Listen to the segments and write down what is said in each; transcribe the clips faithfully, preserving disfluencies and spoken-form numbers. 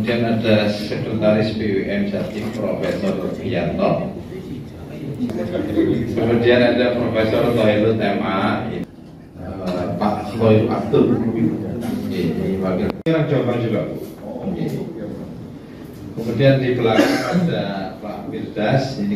Kemudian ada Sekretaris B U M Jatim Profesor Rianto. Kemudian ada Profesor Tohirul M A, uh, Pak Sohib Abdul, ini wakil jawaban juga. Kemudian di belakang ada Pak Firdas, ini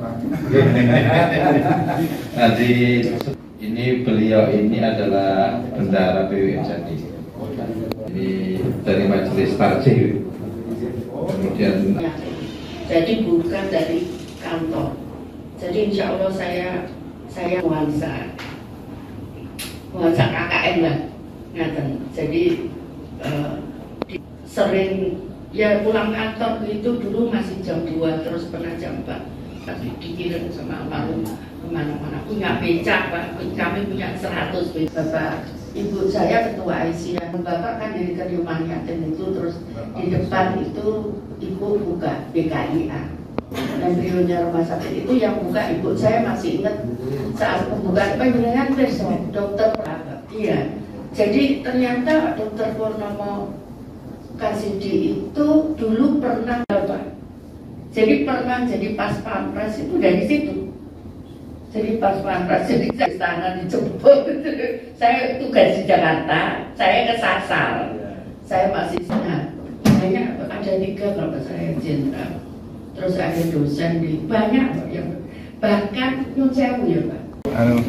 nah, di, ini beliau ini adalah bendahara B U M Jatim. Ini dari Majelis Tarjih. Kemudian jadi bukan dari kantor. Jadi insya Allah saya saya nuansa nuansa K K M lah, ngaten. Jadi uh, sering ya pulang kantor itu dulu masih jam dua, terus pernah jam empat. Tapi dikirim sama almarhum kemana-mana. Punya becak, Pak. Kami punya seratus becak. Bapak, ibu saya ketua I C A. Bapak kan dari Keriuman Yatim itu, terus di depan itu ibu buka B K I A. Embrionya rumah sakit itu yang buka ibu saya masih ingat saat pembukaan pemilihan besok dokter Praba. Iya. Jadi ternyata dokter Purnomo Kasidi itu dulu pernah Bapak. Jadi pernah jadi pas pampres itu dari situ. Jadi pas pampres jadi istana dijemput. Saya tugas di Jakarta, saya kesasar. Saya masih sana. Banyak ada tiga kalau saya jenderal. Terus ada dosen di banyak yang bahkan nyun sewu ya Pak. Halo.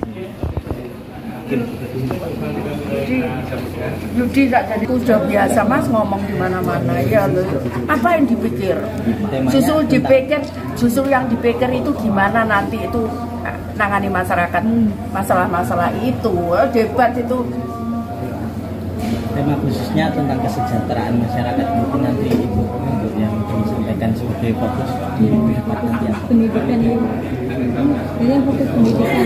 Yudi tak jadi udah biasa Mas ngomong di mana-mana ya loh. Apa yang dipikir? Justru dipikir, justru yang dipikir itu gimana nanti itu nangani masyarakat masalah-masalah itu, debat itu. Tema khususnya tentang kesejahteraan masyarakat mungkin nanti Ibu untuk yang disampaikan sebagai fokus di debat nanti apa? Pendidikan ini, ini fokus pendidikan.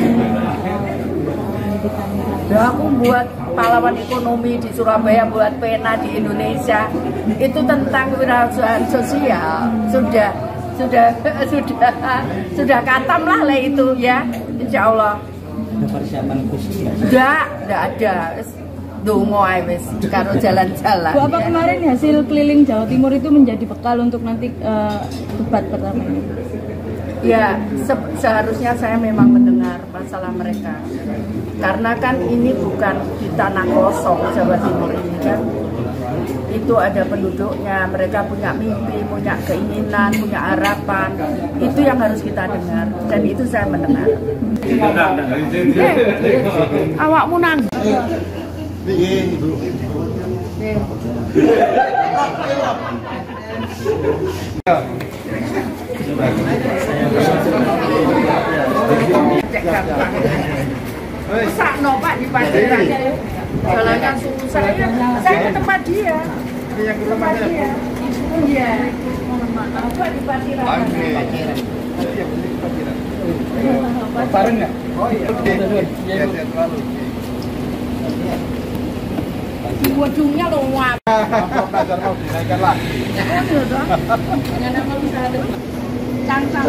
Ya, aku buat pahlawan ekonomi di Surabaya, buat pena di Indonesia itu tentang kewirausahaan sosial. Sudah, sudah, sudah, sudah katam lah lah itu ya, Insya Allah. Ada persiapan khusus? Enggak, enggak ada. Dungo wis karo jalan-jalan. Bu, apa ya. Kemarin hasil keliling Jawa Timur itu menjadi bekal untuk nanti uh, debat pertama ini? Ya, se seharusnya saya memang mendengar masalah mereka. Karena kan ini bukan di tanah kosong Jawa Timur ini kan. Itu ada penduduknya, mereka punya mimpi, punya keinginan, punya harapan. Itu yang harus kita dengar dan itu saya mendengar. Eh, awakmu nang. Iya, Ibu. Sakno Pak di parkiran. Jalannya suruh saya, saya ke tempat dia. Yang ke tempat dia. Iya. Mohon maaf Pak di parkiran. Oke. Iya, di parkiran. Bareng nggak? Oh iya. Iya, sehat selalu. Di ujungnya loh wah. Belajar mau dinaikkan lagi. Oh iya dong. Jangan mau bisa ada cangkang.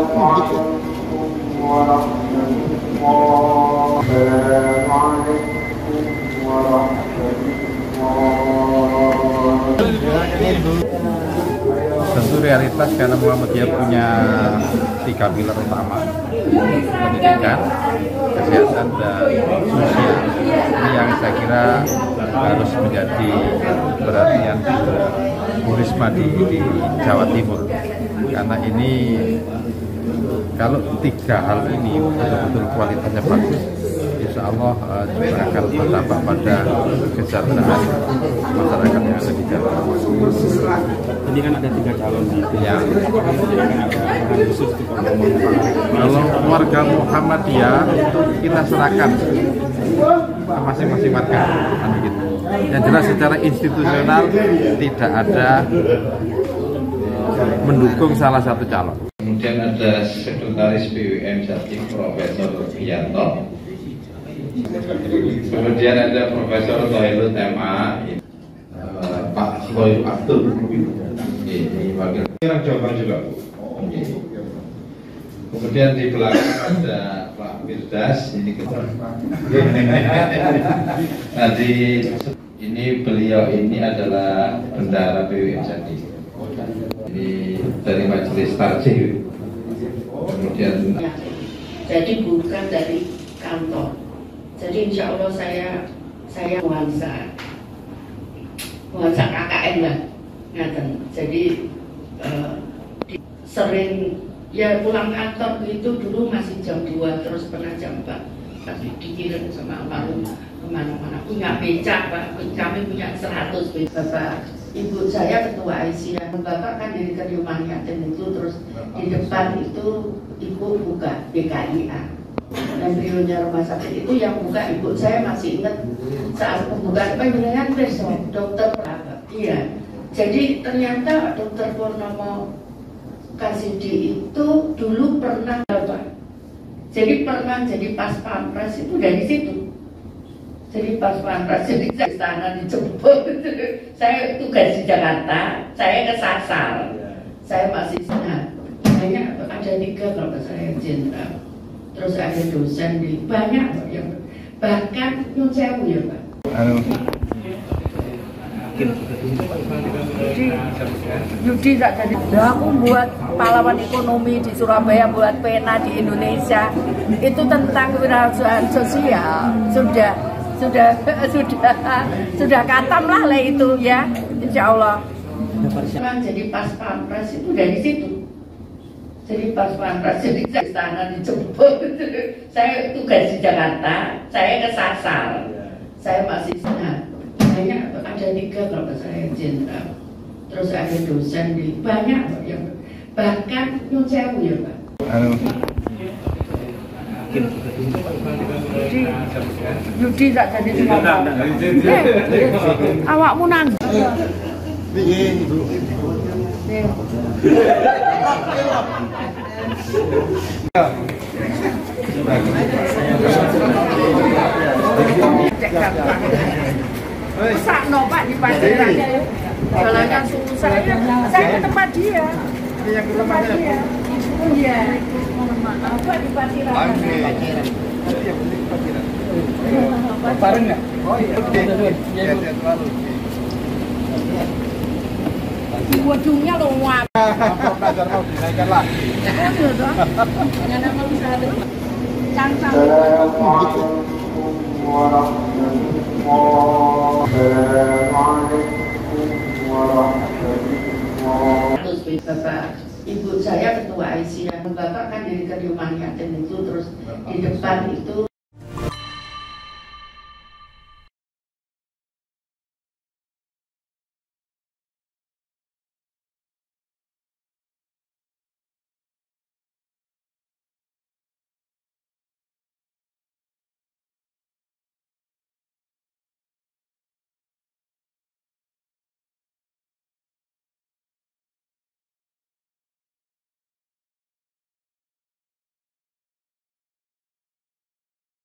Tentu realitas karena Muhammadiyah punya tiga pilar utama, pendidikan, kesehatan, dan sosial. Ini yang saya kira harus menjadi perhatian Bu Risma di, di Jawa Timur, karena ini kalau tiga hal ini betul-betul kualitasnya bagus, insya Allah uh, juga akan berdampak pada kesejahteraan masyarakat yang ada di Jawa Timur. Ini kan ada tiga calon Ya. khusus di Kalau warga Muhammadiyah itu kita serahkan ke masing-masing warga, kan begitu. Yang jelas secara institusional tidak ada mendukung salah satu calon. Kemudian ada Sekretaris B U M Jatim Profesor Rianto. Kemudian ada Profesor Tohirul M A, uh, Pak Sohib Abdul, ini wakil jawaban juga. Kemudian di belakang ada Pak Firdas, ini nah, di Ini beliau ini adalah bendara B W M Jatim. Ini dari Majelis Tarjih. Kemudian Ya, jadi bukan dari kantor. Jadi insya Allah saya saya nuansa nuansa K K N lah, ngaten. Jadi eh, di- sering ya pulang kantor itu dulu masih jam dua terus pernah jam empat tapi dikirim sama almarhum kemana-mana, punya becak Pak, kami punya seratus becak. Bapak ibu saya ketua I C I, bapak kan dirikan di rumah yatim itu, terus di depan itu ibu buka B K I A, embrionya rumah sakit itu yang buka ibu. Saya masih ingat saat pembukaan penjenengan besok dokter apa iya. Jadi ternyata dokter Purnomo Kasidi itu dulu pernah apa? Jadi pernah jadi pas pampres itu dari situ. Jadi pas pampres jadi istana dijemput. Saya tugas di Jakarta, saya kesasar. Saya masih sana. Banyak ada tiga kalau saya jenderal. Terus ada dosen di banyak yang bahkan Nyun Sewu ya Pak. Anu, Yudi tak jadi. Nah, aku buat pahlawan ekonomi di Surabaya, buat pena di Indonesia. Itu tentang kewirausahaan sosial. Sudah, sudah, sudah, sudah katam lah lah itu ya, insya Allah. Memang jadi pas pampres itu dari situ. Jadi pas pampres jadi istana dijemput. Saya tugas di Jakarta, saya kesasar. Saya masih sana. Banyak ada tiga kalau saya jenderal. Terus ada dosen di banyak yang bahkan Nyun Sewu ya Pak. anu, Yudi tak jadi ngomong. Eh, awakmu nang. Sakno Pak di Paciran. Jalannya susah. Saya ke tempat dia. Ke tempat dia. Iya. Apa di Paciran? bareng nggak? Oh iya. Iya, iya, selalu. Ujungnya luar. Belajar mau dinaikkan lagi. Oh iya toh. Yang nama bisa ada. Cang-cang. Terus Bapak ibu saya ketua I C I, bapak kan dirikan di rumah yatim itu, terus di depan itu